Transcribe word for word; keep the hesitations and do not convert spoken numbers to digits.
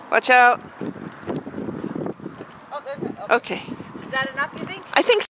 Watch out. Oh, there's a, Okay. Is that enough, you think? I think so.